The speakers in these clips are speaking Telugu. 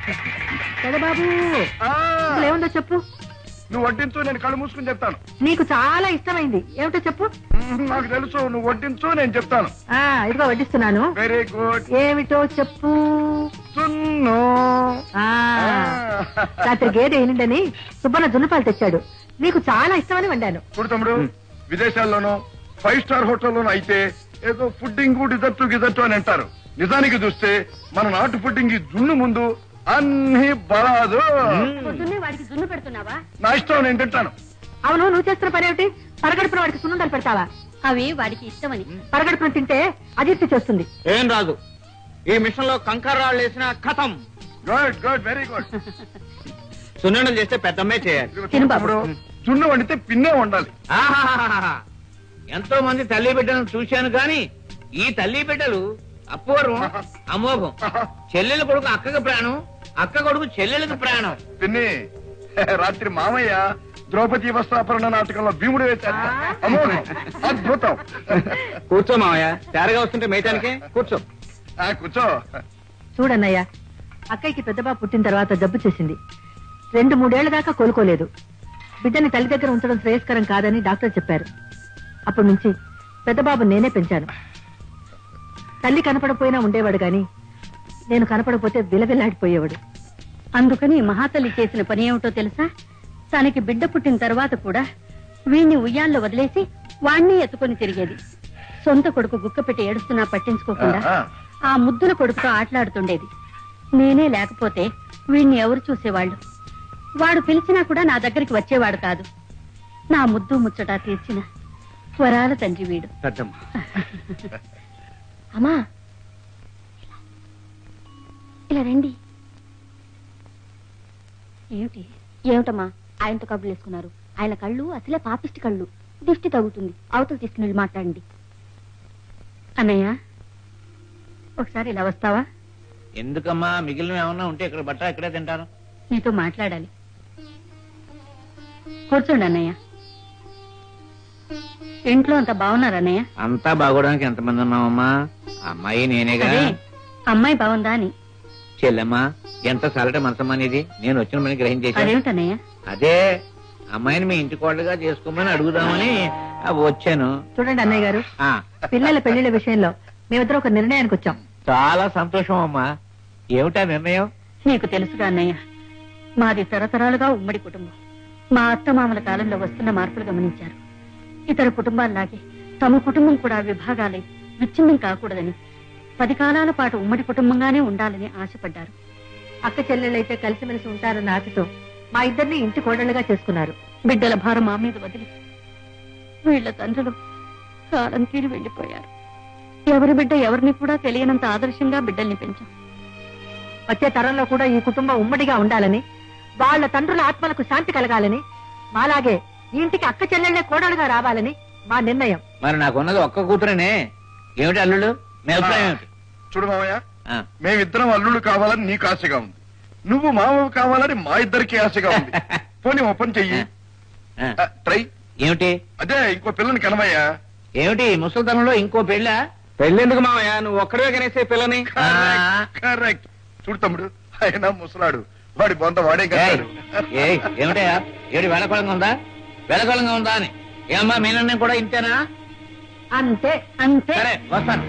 బాబు ఏముందో చెప్పు. నువ్వు వడ్డించు, నేను కళ్ళు మూసుకుని చెప్తాను. నీకు చాలా ఇష్టమైంది ఏమిటో చెప్పు. నాకు తెలుసు, నువ్వు వడ్డించు, నేను చెప్తాను. ఇదిగో వడ్డిస్తున్నాను. Very good. ఏమిటో చెప్పు. సున్ను. రాత్రి గేదె ఎనిండని సుబ్బన్న జున్నుపాలు తెచ్చాడు. నీకు చాలా ఇష్టమని వండాను. చూడు తమ్ముడు, విదేశాల్లోనూ 5 స్టార్ హోటల్లోనూ అయితే ఏదో ఫుడ్డింగ్ డిజర్ట్ గిజర్ట్ అని అంటారు. నిజానికి చూస్తే మన నాటు ఫుడ్డింగ్ జున్ను ముందు అన్ని బలాదు. వాడికి జున్ను పెడుతున్నావా? నా ఇష్టం, నేను తింటాను. అవును, నువ్వు చేస్తున్న పని ఏమిటి? పరగడుపున వాడికి సున్నుండలు పెడతావా? అవి వాడికి ఇష్టమని. పరగడుపున తింటే అజీర్తి చేస్తుంది. ఏం రాదు, ఈ మిషన్ లో కంకర్రాళ్ళు వేసిన కథం. Good good, very good. సున్నుండలు చేస్తే పెద్దమ్మే చేయాలి. జున్ను వండితే పిన్నే వండాలి. ఎంతో మంది తల్లి బిడ్డలను చూశాను గాని ఈ తల్లి బిడ్డలు అపూర్వం, అమోఘం. చెల్లెల కొడుకు అక్కకి ప్రాణం, అక్క కొడుకు చెల్లెలకు ప్రాణం. పిన్ని, రాత్రి మామయ్య ద్రౌపది వస్త్రాపరణ నాటకంలో భీముడు వేశారు. అమోఘం, అద్భుతం. కూర్చో మామయ్య, తేరగా వస్తుంటే మేయటానికే. కూర్చో. కూర్చో. చూడన్నయ్య, అక్కయ్యకి పెద్దబాబు పుట్టిన తర్వాత జబ్బు చేసింది. 2-3 ఏళ్ల దాకా కోలుకోలేదు. బిడ్డని తల్లి దగ్గర ఉంచడం శ్రేయస్కరం కాదని డాక్టర్ చెప్పారు. అప్పటి నుంచి పెద్దబాబు నేనే పెంచాను. తల్లి కనపడపోయినా ఉండేవాడు గాని నేను కనపడపోతే విలవిల్లాడిపోయేవాడు. అందుకని మహాతల్లి చేసిన పని ఏమిటో తెలుసా? తనకి బిడ్డ పుట్టిన తర్వాత కూడా వీణ్ణి ఉయ్యాల్లో వదిలేసి వాణ్ణి ఎత్తుకొని తిరిగేది. సొంత కొడుకు గుక్క పెట్టి ఏడుస్తున్నా పట్టించుకోకుండా ఆ ముద్దుల కొడుకుతో ఆటలాడుతుండేది. నేనే లేకపోతే వీణ్ణి ఎవరు చూసేవాళ్ళు? వాడు పిలిచినా కూడా నా దగ్గరికి వచ్చేవాడు కాదు. నా ముద్దు ముచ్చట తీర్చిన వరాల తండ్రి వీడు. అమ్మా, ఇలా రండి. ఏమిటమ్మా ఆయనతో కబుర్లు వేసుకున్నారు? ఆయన కళ్ళు అసలే పాపిష్టి కళ్ళు, దిష్టి తగ్గుతుంది. అవతల తీసుకుని వెళ్ళి మాట్లాడండి. అన్నయ్య, ఒకసారి ఇలా వస్తావా? ఎందుకమ్మా? మిగిలిన ఏమన్నా ఉంటే ఇక్కడ బట్ట ఇక్కడే తింటాను. నీతో మాట్లాడాలి. కూర్చోండి అన్నయ్య. ఇంట్లో అంతా బాగున్నారు అన్నయ్య? అంతా బాగోడానికి ఎంతమంది ఉన్నామమ్మా? అమ్మాయి నేనేగా. అమ్మాయి బాగుందా అని. చెల్లెమ్మా, ఎంత సలట మనసమ్మా నీది. నేను వచ్చిన పని గ్రహించేసాను. అదేమిటన్నయ్య? అదే అమ్మాయిని మీ ఇంటి కోడలుగా చేసుకోమని అడుగుదామని వచ్చాను. చూడండి అన్నయ్య గారు, పిల్లల పెళ్లిళ్ళ విషయంలో మేమిద్దరం ఒక నిర్ణయానికి వచ్చాం. చాలా సంతోషం అమ్మా. ఏమిటా నిర్ణయం? నీకు తెలుసుగా అన్నయ్య, మాది తరతరాలుగా ఉమ్మడి కుటుంబం. మా అత్తమామల కాలంలో వస్తున్న మార్పులు గమనించారు. ఇతర కుటుంబాల్లాగే తమ కుటుంబం కూడా విభాగాలై విచ్ఛిన్నం కాకూడదని 10 కాలాల పాటు ఉమ్మడి కుటుంబంగానే ఉండాలని ఆశపడ్డారు. అక్క చెల్లెళ్ళైతే కలిసిమెలిసి ఉంటారన్న ఆశతో మా ఇద్దరిని ఇంటి కోడళ్లుగా చేసుకున్నారు. బిడ్డల భారం మా మీద వదిలి వీళ్ల తండ్రులు కాలం తీరి వెళ్లిపోయారు. ఎవరి బిడ్డ ఎవరిని కూడా తెలియనంత ఆదర్శంగా బిడ్డల్ని పెంచాం. వచ్చే తరంలో కూడా ఈ కుటుంబం ఉమ్మడిగా ఉండాలని, వాళ్ల తండ్రుల ఆత్మలకు శాంతి కలగాలని, మాలాగే ఈ ఇంటికి అక్క చెల్లెళ్లే కోడలుగా రావాలని మా నిర్ణయం. మరి నాకున్నది ఒక్క కూతురనే. ఏమిటి అల్లుడు మీ అభిప్రాయం ఏమిటి? చూడు మామయ్య, మేమిద్దరం అల్లుళ్ళు కావాలని నీకు ఆశగా ఉంది, నువ్వు మామయ్య కావాలని మా ఇద్దరికి ఆశగా ఉంది. పోనీ ఓపెన్ చెయ్యి, ట్రై. ఏమిటి? అదే ఇంకో పిల్లని కనమయ్యా. ఏమిటి ముసలితనంలో ఇంకో పెళ్ళ? పెళ్ళెందుకు మామయ్య, నువ్వు ఒక్కడే కనేసే పిల్లని. కరెక్ట్. చూడు తమ్ముడు, ఆయన ముసలాడు, వాడి బొంత వాడే కాదు. ఏమిటయా? ఏమిటి వేళకోళంగా ఉందా? వేళకోళంగా ఉందా అని. ఏమ్మా మీ నిర్ణయం కూడా ఇంతేనా? అంతే అంతే. సరే వస్తాను.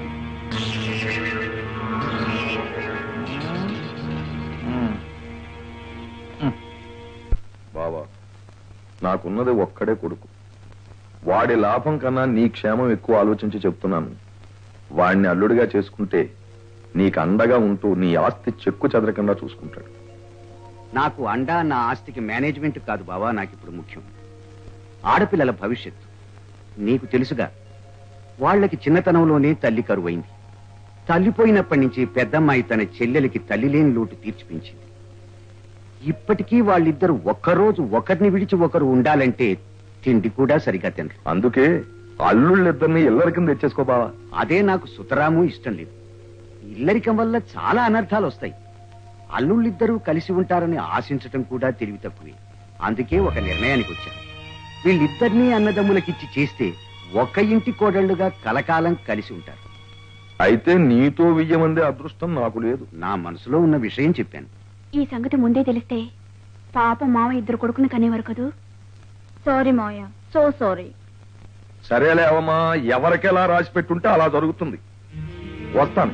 బావా, నాకున్నది ఒక్కడే కొడుకు. వాడి లాభం కన్నా నీ క్షేమం ఎక్కువ ఆలోచించి చెప్తున్నాను. వాడిని అల్లుడిగా చేసుకుంటే నీకు అండగా ఉంటూ నీ ఆస్తి చెక్కు చెదరకుండా చూసుకుంటాడు. నాకు అండా నా ఆస్తికి మేనేజ్మెంట్ కాదు బావా, నాకు ఇప్పుడు ముఖ్యం ఆడపిల్లల భవిష్యత్తు. నీకు తెలుసుగా, వాళ్లకి చిన్నతనంలోనే తల్లి కరువైంది. తల్లిపోయినప్పటి నుంచి పెద్దమ్మాయి తన చెల్లెలికి తల్లి లేని లోటు తీర్చిపించింది. ఇప్పటికీ వాళ్ళిద్దరూ ఒక్కరోజు ఒకరిని విడిచి ఒకరు ఉండాలంటే తిండి కూడా సరిగా తినరు. అందుకే అల్లుళ్ళిద్దరిని ఇల్లరికం తెచ్చేసుకో బావా. అదే నాకు సుతరాము ఇష్టం లేదు. ఇల్లరికం వల్ల చాలా అనర్థాలు వస్తాయి. అల్లుళ్ళిద్దరూ కలిసి ఉంటారని ఆశించటం కూడా తెలివి తక్కువే. అందుకే ఒక నిర్ణయానికి వచ్చాను. వీళ్ళిద్దరినీ అన్నదమ్ములకిచ్చి చేస్తే ఒక్క ఇంటి కోడళ్లుగా కలకాలం కలిసి ఉంటారు. అయితే నీతో వెయ్యమందే అదృష్టం నాకు లేదు. నా మనసులో ఉన్న విషయం చెప్పాను. ఈ సంగతి ముందే తెలిస్తే పాప మామ ఇద్దరు కొడుకుని కనేవారు కదూ. సారీ మావయ్య, సో సారీ. సరేలే అవమ్మా, ఎవరికెలా రాసి పెట్టుంటే అలా జరుగుతుంది. వస్తాను.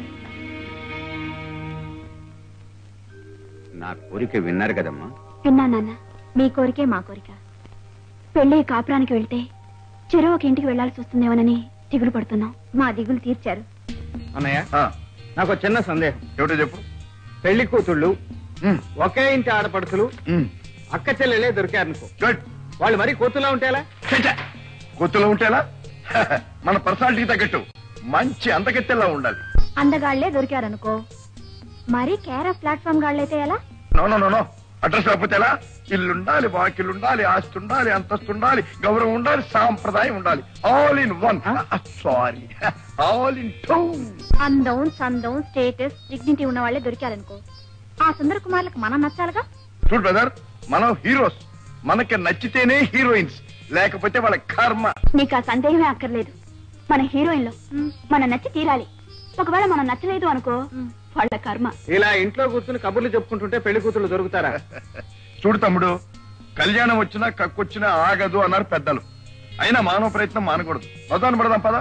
నా కోరిక విన్నారు కదమ్మా. విన్నా నాన్న, మీ కోరికే మా కోరిక. పెళ్లి కాపురానికి వెళ్తే చెరో ఒక ఇంటికి వెళ్లాల్సి వస్తుందేమోనని దిగులు పడుతున్నాం. మా దిగులు తీర్చారు. అన్నయ్య, నాకు చిన్న సందేహం. ఏమిటో చెప్పు. పెళ్లి కూతుళ్ళు ఒకే ఇంటి ఆడపడుతులు అక్క చెల్లెలే దొరికారనుకో, గుడ్. వాళ్ళు మరి కూతురులా ఉంటేలా? గుర్తులో ఉంటేలా? మన పర్సనాలిటీకి తగ్గట్టు మంచి అందగత్తెలా ఉండాలి. అందగాళ్లే దొరికారనుకో, మరి కేర్ ఆఫ్ ప్లాట్ఫామ్ గాళ్ళైతే ఎలా? నో అడ్రస్ రాకపోతే ఎలా? ఇల్లుండాలి, వాకిల్లుండాలి, ఆస్తి ఉండాలి, అంతస్తు ఉండాలి, గౌరవం ఉండాలి, సాంప్రదాయం ఉండాలి. All in one. Sorry, all in two. అందం, సందం, స్టేటస్, డిగ్నిటీ ఉన్న వాళ్ళే దొరికారనుకో, ఆ సుందర కుమార్లకు మనం నచ్చాలిగా. చూడు బ్రదర్, మనం హీరోస్, మనకి నచ్చితేనే హీరోయిన్స్, లేకపోతే వాళ్ళ కర్మ. నీకు ఆ సందేహమే అక్కర్లేదు. మన హీరోయిన్లో మనం నచ్చి తీరాలి. ఒకవేళ మనం నచ్చలేదు అనుకో, వాళ్ళ కర్మ. ఇలా ఇంట్లో కూర్చుని కబుర్లు చెప్పుకుంటుంటే పెళ్లి కూతురు దొరుకుతారా? చూడు తమ్ముడు, కళ్యాణం వచ్చినా కక్కొచ్చినా ఆగదు అన్నారు పెద్దలు. అయినా మానవ ప్రయత్నం మానకూడదు. మొదలు పడదాం పదా.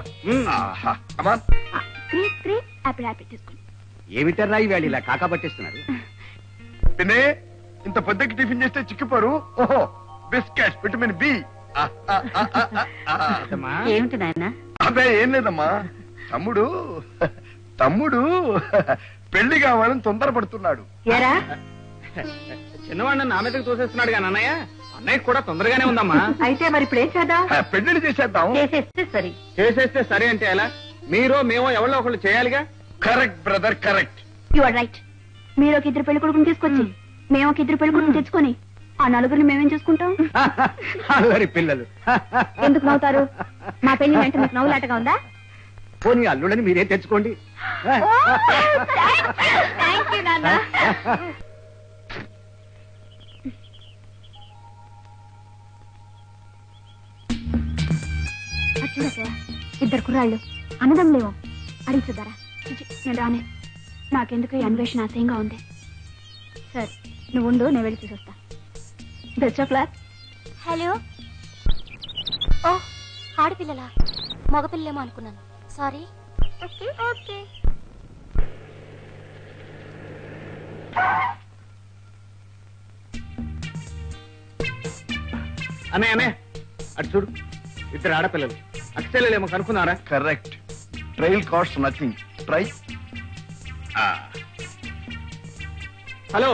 తీసుకోండి. ఏమిటర్రా ఇవాళ ఇలా కాకా పట్టేస్తున్నారు? పిన్నే, ఇంత పొద్దుకి టిఫిన్ చేస్తే చిక్కిపోరు. ఓహో, బిస్కెట్స్, విటమిన్ బి. ఏమిటి నాయన? అదే ఏం లేదమ్మా, తమ్ముడు పెళ్లి కావాలని తొందరపడుతున్నాడు. ఏరా, చిన్నవాడిని నా మీదకి తోసేస్తున్నాడు కానీ అన్నయ్య, అన్నయ్య కూడా తొందరగానే ఉందమ్మా. అయితే మరి ఇప్పుడు ఏం చేద్దాం? పెళ్లి చేసేద్దాం. చేసేస్తే సరి. చేసేస్తే సరే అంటే ఎలా? మీరో మేమో ఎవరో ఒకళ్ళు చేయాలిగా. Correct brother, correct. You are right. మీరు ఒక ఇద్దరు పెళ్లి కొడుకుని తీసుకొచ్చి, మేము ఒక ఇద్దరు పెళ్లి కొడుకుని తెచ్చుకొని, ఆ నలుగురిని మేమేం చూసుకుంటాం? అల్లరి పిల్లలు. ఎందుకు నవ్వుతారు? మా పెళ్లి అంటే మీకు నవ్వులాటగా ఉందా? పోనీ అల్లుడని మీరే తెచ్చుకోండి. ఇద్దరు కుర్రాళ్ళు అన్నదమ్ములేమో అడిగి చూద్దారా? నేను రానే. నాకెందుకు ఈ అన్వేషణ ఆశయంగా ఉంది. సరే నువ్వు ఉండు, నేను వెళ్ళి చూసొస్తా. Best of luck. హలో. ఓ, ఆడపిల్లలా? మగపిల్లేమో అనుకున్నాను. సారీ. Okay okay. అనే అటు చూడు, ఇద్దరు ఆడపిల్లలు అక్షలేమో కనుక్కున్నారా? Correct. Trial cost nothing. Try. Hello,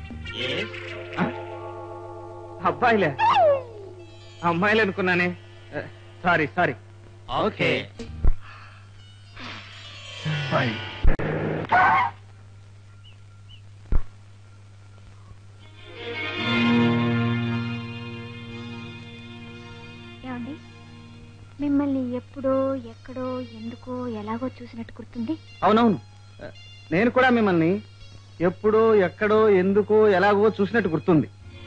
అబ్బాయిలే? అమ్మాయిలు అనుకున్నానే. సారీ. ఓకే. ఏమండి, మిమ్మల్ని ఎప్పుడో ఎక్కడో ఎందుకో ఎలాగో చూసినట్టు గుర్తుంది. అవునవును, నేను కూడా మిమ్మల్ని ఎప్పుడో ఎక్కడో ఎందుకో ఎలాగో చూసినట్టు గుర్తుంది.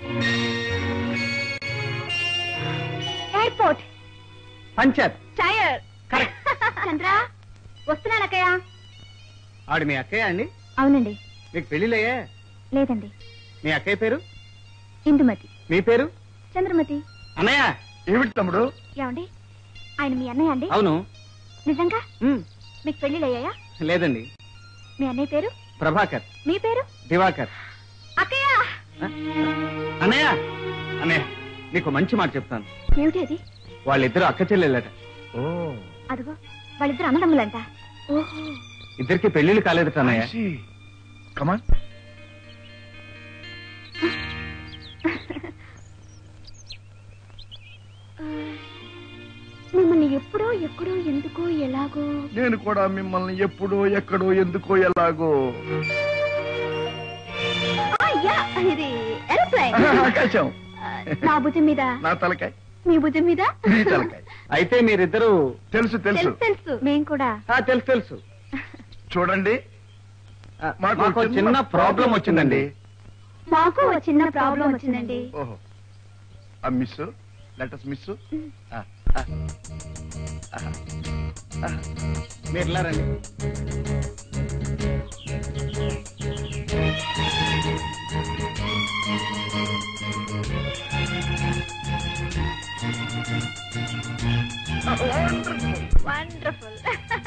ఎయిర్పోర్ట్. పంచర్. టైర్. చంద్ర, వస్తున్నానక్కయ్య. ఆవిడ మీ అక్కయ్య అండి? అవునండి. మీకు పెళ్లిలయ్యా? లేదండి. మీ అక్కయ్య పేరు? ఇందుమతి. మీ పేరు? చంద్రమతి. అన్నయ్య. ఏమిటి తమ్ముడు? ఏమండి, ఆయన మీ అన్నయ్య అండి? అవును. నిజంగా? మీకు పెళ్లిళ్ళయ్యాయా? లేదండి. మీ అన్నయ్య పేరు? ప్రభాకర్. మీ పేరు? దివాకర్. అక్కయ్య. అన్నయ్య, నీకు మంచి మాట చెప్తాను. ఏమిటి అది? వాళ్ళిద్దరు అక్క చెల్లెళ్ళట. అదిగో, వాళ్ళిద్దరు అన్నదమ్ములంట. ఓహో. ఇద్దరికి పెళ్లిళ్ళు కాలేదట అన్నయ్య. కమాన్. మిమ్మల్ని ఎప్పుడో ఎక్కడో ఎందుకో ఎలాగో. నేను కూడా మిమ్మల్ని ఎప్పుడో ఎక్కడో ఎందుకో ఎలాగో. ఇది ఏరోప్లేన్. ఆకాశం. నా భుజం మీద. నా తలకాయ. మీ భుజం మీద. నీ తలకాయ. అయితే మీరిద్దరు? తెలుసు. తెలుసు. మేం కూడా. తెలుసు. చూడండి, మాకు చిన్న ప్రాబ్లం వచ్చిందండి. మాకు చిన్న ప్రాబ్లం వచ్చిందండి. ఓహో, మిస్, లెట్ us మిస్. మీరు ఇలా రండి. వండర్ఫుల్.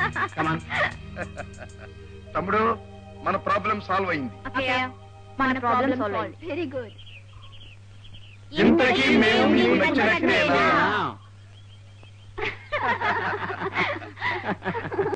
తమ్ముడు, మన ప్రాబ్లం సాల్వ్ అయింది. మన ప్రాబ్లం సాల్వ్. Very good. ఇంతకీ మేము మీకు నచ్చినట్లేనా?